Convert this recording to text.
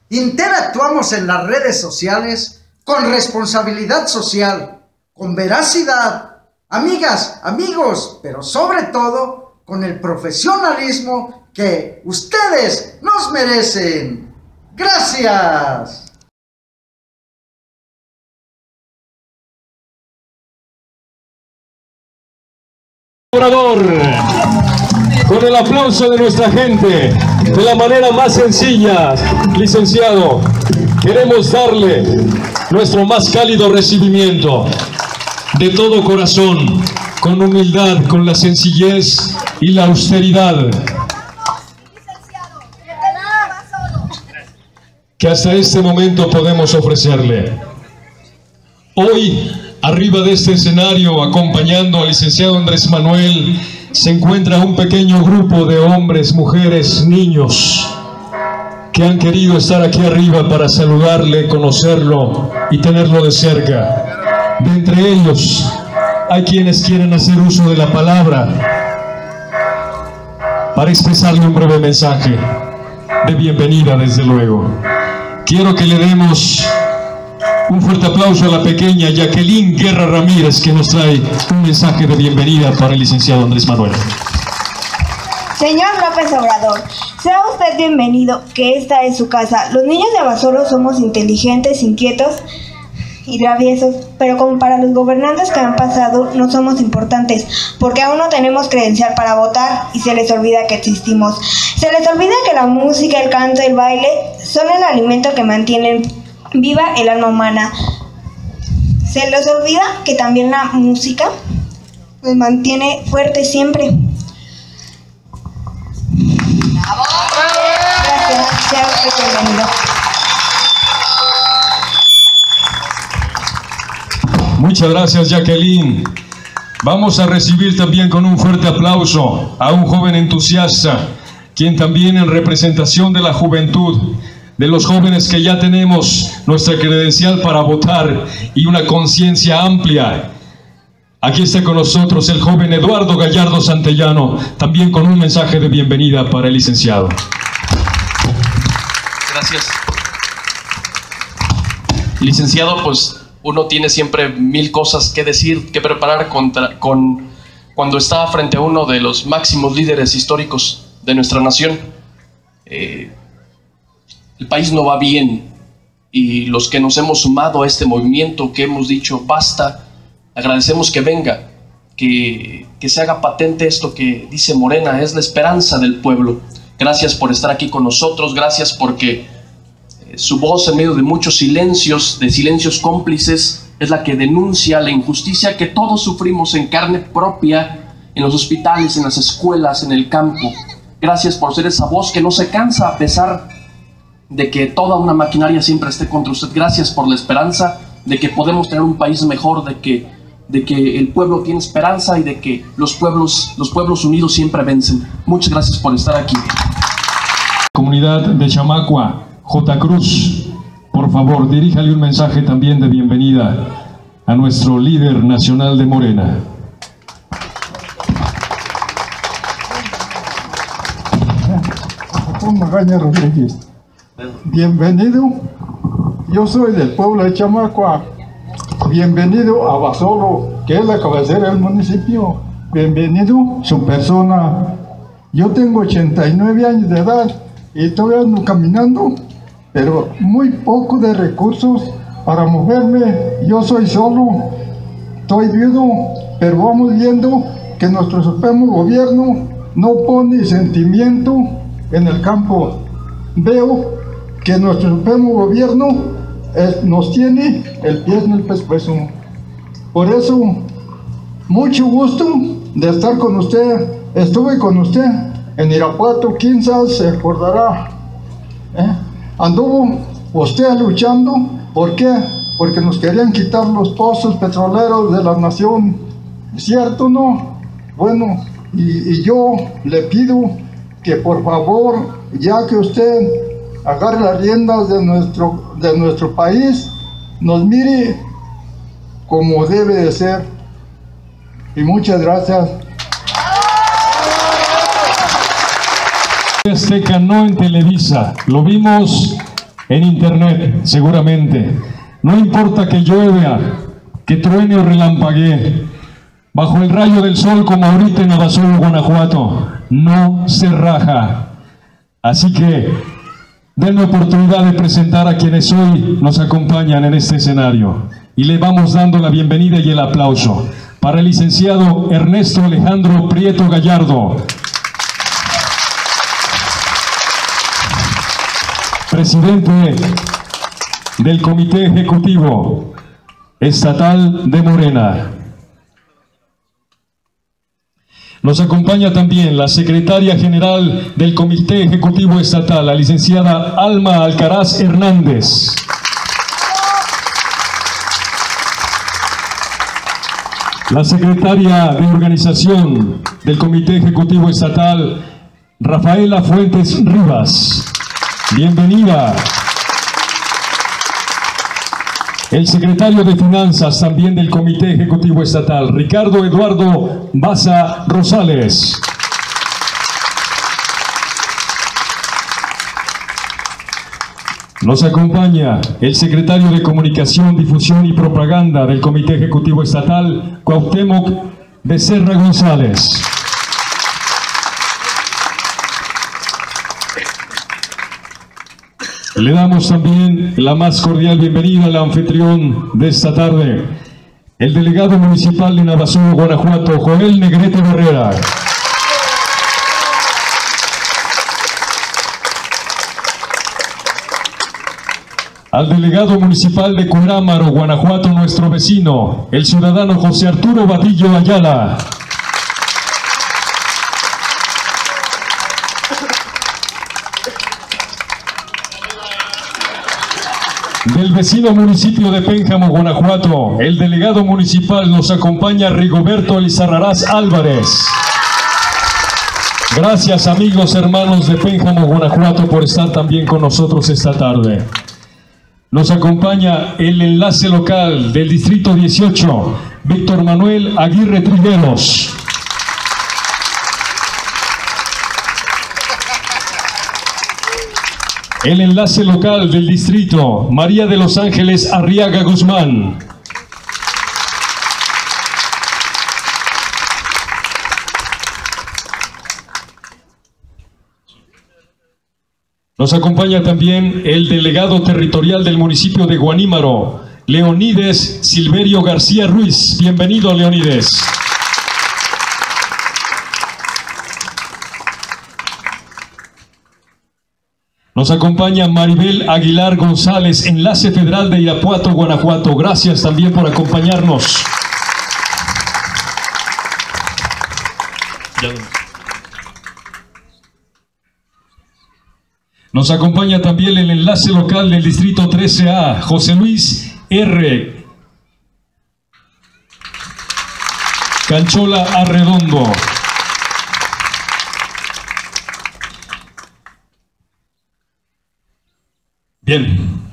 Interactuamos en las redes sociales con responsabilidad social, con veracidad, amigas, amigos, pero sobre todo con el profesionalismo que ustedes nos merecen. ¡Gracias! Obrador, con el aplauso de nuestra gente, de la manera más sencilla, licenciado, queremos darle nuestro más cálido recibimiento, de todo corazón, con humildad, con la sencillez y la austeridad que hasta este momento podemos ofrecerle. Hoy, arriba de este escenario, acompañando al licenciado Andrés Manuel, se encuentra un pequeño grupo de hombres, mujeres, niños, que han querido estar aquí arriba para saludarle, conocerlo y tenerlo de cerca. De entre ellos, hay quienes quieren hacer uso de la palabra para expresarle un breve mensaje de bienvenida, desde luego. Quiero que le demos un fuerte aplauso a la pequeña Jacqueline Guerra Ramírez, que nos trae un mensaje de bienvenida para el licenciado Andrés Manuel. Señor López Obrador, sea usted bienvenido, que esta es su casa. Los niños de Abasolo somos inteligentes, inquietos y traviesos, pero como para los gobernantes que han pasado no somos importantes, porque aún no tenemos credencial para votar y se les olvida que existimos. Se les olvida que la música, el canto, el baile son el alimento que mantienen viva el alma humana. Se les olvida que también la música los mantiene fuertes siempre. Gracias, sea usted bienvenido. Muchas gracias, Jacqueline. Vamos a recibir también con un fuerte aplauso a un joven entusiasta, quien también, en representación de la juventud, de los jóvenes que ya tenemos nuestra credencial para votar y una conciencia amplia, aquí está con nosotros el joven Eduardo Gallardo Santellano, también con un mensaje de bienvenida para el licenciado. Gracias. Licenciado, pues uno tiene siempre mil cosas que decir, que preparar cuando está frente a uno de los máximos líderes históricos de nuestra nación. El país no va bien, y los que nos hemos sumado a este movimiento, que hemos dicho basta, agradecemos que venga, que se haga patente esto que dice Morena, es la esperanza del pueblo. Gracias por estar aquí con nosotros, gracias porque su voz, en medio de muchos silencios, de silencios cómplices, es la que denuncia la injusticia que todos sufrimos en carne propia, en los hospitales, en las escuelas, en el campo. Gracias por ser esa voz que no se cansa a pesar de que toda una maquinaria siempre esté contra usted. Gracias por la esperanza de que podemos tener un país mejor, de que el pueblo tiene esperanza y de que los pueblos unidos siempre vencen. Muchas gracias por estar aquí. Comunidad de Chamacua, J. Cruz, por favor, diríjale un mensaje también de bienvenida a nuestro líder nacional de Morena. Magaña Rodríguez. Bienvenido, yo soy del pueblo de Chamacua. Bienvenido a Abasolo, que es la cabecera del municipio. Bienvenido su persona. Yo tengo 89 años de edad y todavía ando caminando, pero muy poco de recursos para moverme. Yo soy solo, estoy viudo, pero vamos viendo que nuestro supremo gobierno no pone sentimiento en el campo. Veo que nuestro supremo gobierno nos tiene el pie en el pescuezo. Por eso, mucho gusto de estar con usted. Estuve con usted en Irapuato, quizás se acordará. Anduvo usted luchando. ¿Por qué? Porque nos querían quitar los pozos petroleros de la nación. ¿Cierto, no? Bueno, y yo le pido que por favor, ya que usted agarre las riendas de nuestro país, nos mire como debe de ser. Y muchas gracias. Azteca, no en Televisa. Lo vimos en internet, seguramente. No importa que llueva, que truene o relampaguee, bajo el rayo del sol como ahorita en Abasolo, Guanajuato, no se raja. Así que denme oportunidad de presentar a quienes hoy nos acompañan en este escenario y le vamos dando la bienvenida y el aplauso para el licenciado Ernesto Alejandro Prieto Gallardo, presidente del Comité Ejecutivo Estatal de Morena. Nos acompaña también la secretaria general del Comité Ejecutivo Estatal, la licenciada Alma Alcaraz Hernández. La secretaria de organización del Comité Ejecutivo Estatal, Rafaela Fuentes Rivas. Bienvenida. El secretario de Finanzas también del Comité Ejecutivo Estatal, Ricardo Eduardo Baza Rosales. Nos acompaña el secretario de Comunicación, Difusión y Propaganda del Comité Ejecutivo Estatal, Cuauhtémoc Becerra González. Le damos también la más cordial bienvenida al anfitrión de esta tarde, el delegado municipal de Navasolo, Guanajuato, Joel Negrete Herrera. Al delegado municipal de Curámaro, Guanajuato, nuestro vecino, el ciudadano José Arturo Vadillo Ayala. Del vecino municipio de Pénjamo, Guanajuato, el delegado municipal nos acompaña Rigoberto Elizarrarás Álvarez. Gracias, amigos, hermanos de Pénjamo, Guanajuato, por estar también con nosotros esta tarde. Nos acompaña el enlace local del Distrito 18, Víctor Manuel Aguirre Trigueros. El enlace local del distrito, María de los Ángeles Arriaga Guzmán. Nos acompaña también el delegado territorial del municipio de Guanímaro, Leonides Silverio García Ruiz. Bienvenido, Leonides. Nos acompaña Maribel Aguilar González, enlace federal de Irapuato, Guanajuato. Gracias también por acompañarnos. Nos acompaña también el enlace local del Distrito 13A, José Luis R. Canchola Arredondo. Bien.